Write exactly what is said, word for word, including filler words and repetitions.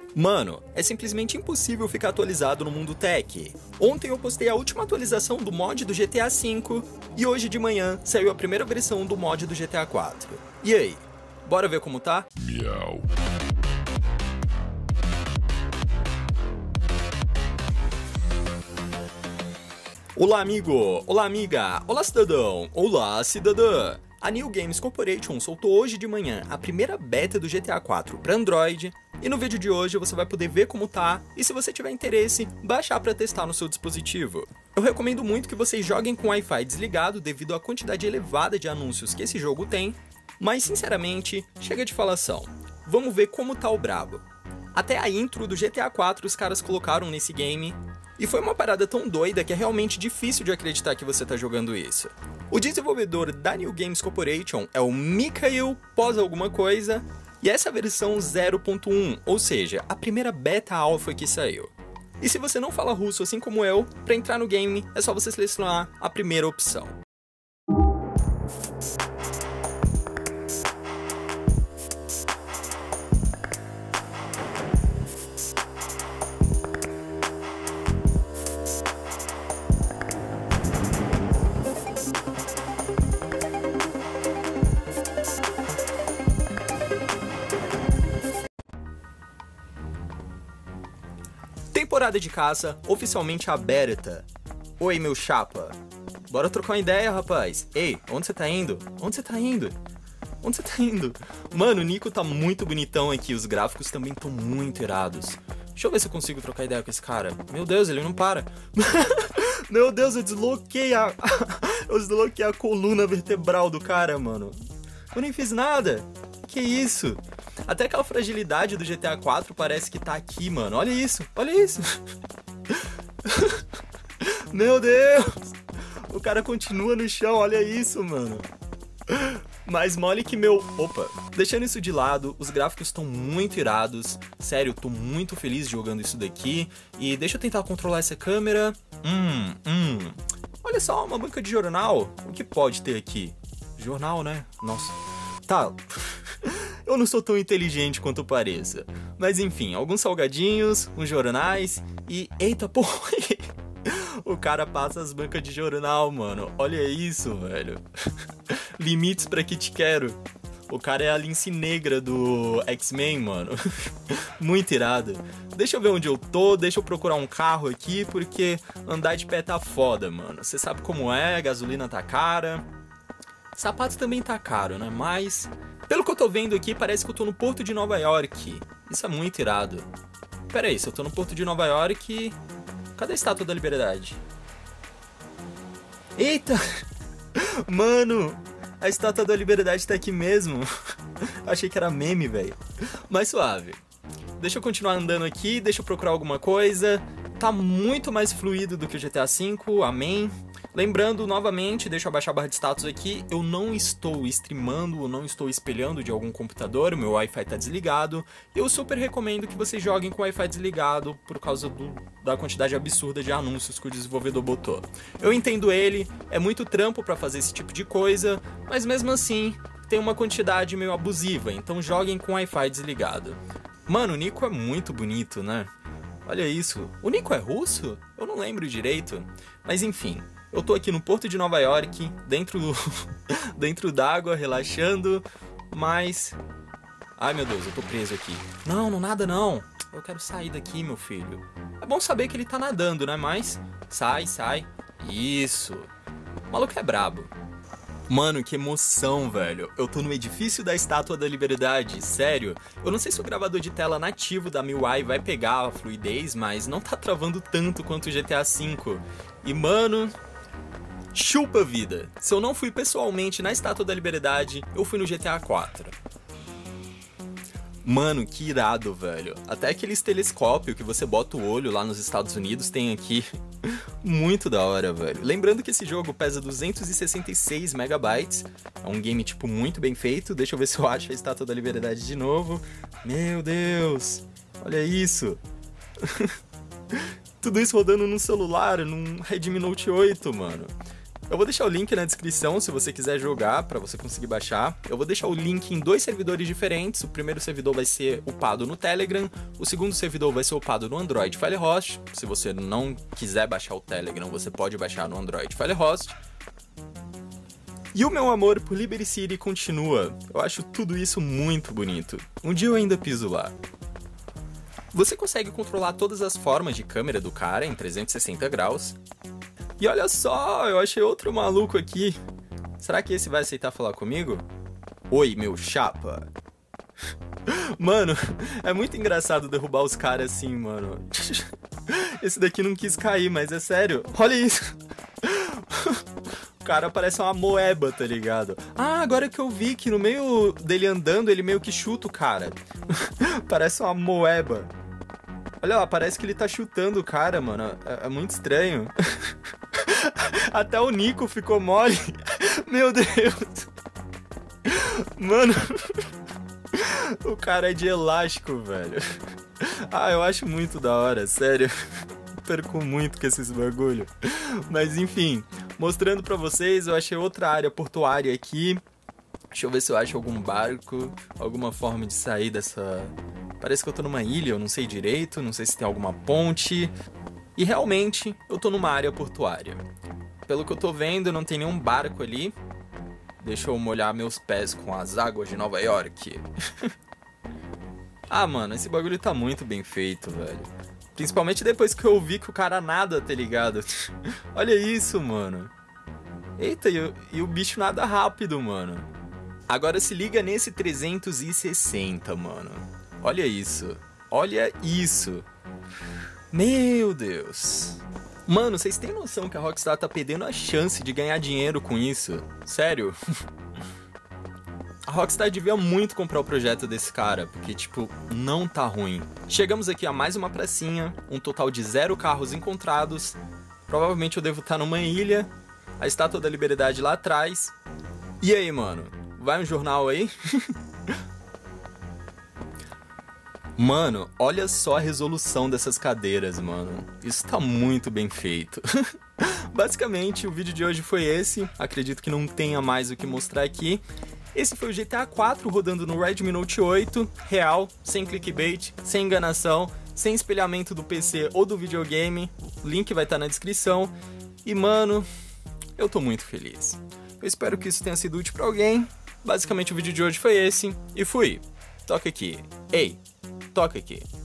Mano, é simplesmente impossível ficar atualizado no mundo tech. Ontem eu postei a última atualização do mod do G T A cinco e hoje de manhã saiu a primeira versão do mod do G T A quatro. E aí, bora ver como tá? Miau. Olá amigo, olá amiga, olá cidadão, olá cidadã. A New Games Corporation soltou hoje de manhã a primeira beta do G T A quatro para Android, e no vídeo de hoje você vai poder ver como tá e, se você tiver interesse, baixar para testar no seu dispositivo. Eu recomendo muito que vocês joguem com o Wi-Fi desligado devido à quantidade elevada de anúncios que esse jogo tem, mas sinceramente, chega de falação. Vamos ver como tá o brabo. Até a intro do G T A quatro os caras colocaram nesse game, e foi uma parada tão doida que é realmente difícil de acreditar que você tá jogando isso. O desenvolvedor da New Games Corporation é o Mikhail Pós alguma coisa, e essa é a versão zero ponto um, ou seja, a primeira beta alpha que saiu. E se você não fala russo assim como eu, para entrar no game é só você selecionar a primeira opção. Temporada de caça oficialmente aberta. Oi, meu chapa. Bora trocar uma ideia, rapaz. Ei, onde você tá indo? Onde você tá indo? Onde você tá indo? Mano, o Nico tá muito bonitão aqui. Os gráficos também estão muito irados. Deixa eu ver se eu consigo trocar ideia com esse cara. Meu Deus, ele não para. Meu Deus, eu desloquei a... eu desloquei a coluna vertebral do cara, mano. Eu nem fiz nada. Que isso? Até aquela fragilidade do G T A quatro parece que tá aqui, mano. Olha isso, olha isso. Meu Deus. O cara continua no chão, olha isso, mano. Mais mole que meu... Opa, deixando isso de lado, os gráficos estão muito irados. Sério, eu tô muito feliz jogando isso daqui. E deixa eu tentar controlar essa câmera. Hum, hum. Olha só, uma banca de jornal. O que pode ter aqui? Jornal, né? Nossa. Tá... Eu não sou tão inteligente quanto pareça. Mas enfim, alguns salgadinhos, uns jornais e... Eita porra! O cara passa as bancas de jornal, mano. Olha isso, velho. Limites pra que te quero. O cara é a Lince Negra do X-Men, mano. Muito irado. Deixa eu ver onde eu tô, deixa eu procurar um carro aqui, porque andar de pé tá foda, mano. Você sabe como é, gasolina tá cara. Sapato também tá caro, né? Mas... Pelo que eu tô vendo aqui, parece que eu tô no Porto de Nova York. Isso é muito irado. Pera aí, se eu tô no Porto de Nova York... Cadê a Estátua da Liberdade? Eita! Mano! A Estátua da Liberdade tá aqui mesmo. Achei que era meme, velho. Mas suave. Deixa eu continuar andando aqui, deixa eu procurar alguma coisa. Tá muito mais fluido do que o G T A cinco, amém. Lembrando, novamente, deixa eu abaixar a barra de status aqui, eu não estou streamando, eu não estou espelhando de algum computador, o meu Wi-Fi tá desligado. Eu super recomendo que vocês joguem com o Wi-Fi desligado por causa do, da quantidade absurda de anúncios que o desenvolvedor botou. Eu entendo ele, é muito trampo pra fazer esse tipo de coisa, mas mesmo assim, tem uma quantidade meio abusiva, então joguem com o Wi-Fi desligado. Mano, o Nico é muito bonito, né? Olha isso. O Nico é russo? Eu não lembro direito. Mas enfim, eu tô aqui no Porto de Nova York, dentro, dentro d'água, relaxando, mas... Ai meu Deus, eu tô preso aqui. Não, não nada não. Eu quero sair daqui, meu filho. É bom saber que ele tá nadando, né? Mas sai, sai. Isso. O maluco é brabo. Mano, que emoção, velho. Eu tô no edifício da Estátua da Liberdade, sério. Eu não sei se o gravador de tela nativo da M I U I vai pegar a fluidez, mas não tá travando tanto quanto o G T A cinco. E, mano... Chupa vida. Se eu não fui pessoalmente na Estátua da Liberdade, eu fui no G T A quatro. Mano, que irado, velho. Até aqueles telescópios que você bota o olho lá nos Estados Unidos tem aqui. Muito da hora, velho. Lembrando que esse jogo pesa duzentos e sessenta e seis megabytes. É um game, tipo, muito bem feito. Deixa eu ver se eu acho a Estátua da Liberdade de novo. Meu Deus. Olha isso. Tudo isso rodando num celular, num Redmi Note oito, mano. Eu vou deixar o link na descrição se você quiser jogar, pra você conseguir baixar. Eu vou deixar o link em dois servidores diferentes. O primeiro servidor vai ser upado no Telegram, o segundo servidor vai ser upado no Android Firehost. Se você não quiser baixar o Telegram, você pode baixar no Android Firehost. E o meu amor por Liberty City continua. Eu acho tudo isso muito bonito. Um dia eu ainda piso lá. Você consegue controlar todas as formas de câmera do cara em trezentos e sessenta graus. E olha só, eu achei outro maluco aqui. Será que esse vai aceitar falar comigo? Oi, meu chapa. Mano, é muito engraçado derrubar os caras assim, mano. Esse daqui não quis cair, mas é sério. Olha isso. O cara parece uma moeba, tá ligado? Ah, agora que eu vi que no meio dele andando, ele meio que chuta o cara. Parece uma moeba. Olha lá, parece que ele tá chutando o cara, mano. É, é muito estranho. Até o Nico ficou mole. Meu Deus. Mano. O cara é de elástico, velho. Ah, eu acho muito da hora, sério. Perco muito com esses bagulho. Mas enfim, mostrando pra vocês, eu achei outra área portuária aqui. Deixa eu ver se eu acho algum barco, alguma forma de sair dessa... Parece que eu tô numa ilha, eu não sei direito, não sei se tem alguma ponte. E realmente, eu tô numa área portuária. Pelo que eu tô vendo, não tem nenhum barco ali. Deixa eu molhar meus pés com as águas de Nova York. Ah, mano, esse bagulho tá muito bem feito, velho. Principalmente depois que eu vi que o cara nada, tá ligado? Olha isso, mano. Eita, e o, e o bicho nada rápido, mano. Agora se liga nesse trezentos e sessenta, mano. Olha isso. Olha isso. Meu Deus. Mano, vocês têm noção que a Rockstar tá perdendo a chance de ganhar dinheiro com isso? Sério? A Rockstar devia muito comprar o projeto desse cara, porque, tipo, não tá ruim. Chegamos aqui a mais uma pracinha, um total de zero carros encontrados. Provavelmente eu devo estar numa ilha, a Estátua da Liberdade lá atrás. E aí, mano? Vai um jornal aí? Mano, olha só a resolução dessas cadeiras, mano. Isso tá muito bem feito. Basicamente, o vídeo de hoje foi esse. Acredito que não tenha mais o que mostrar aqui. Esse foi o G T A quatro rodando no Redmi Note oito, real, sem clickbait, sem enganação, sem espelhamento do P C ou do videogame. O link vai estar na descrição. E, mano, eu tô muito feliz. Eu espero que isso tenha sido útil pra alguém. Basicamente, o vídeo de hoje foi esse. E fui. Toca aqui. Ei, toca aqui.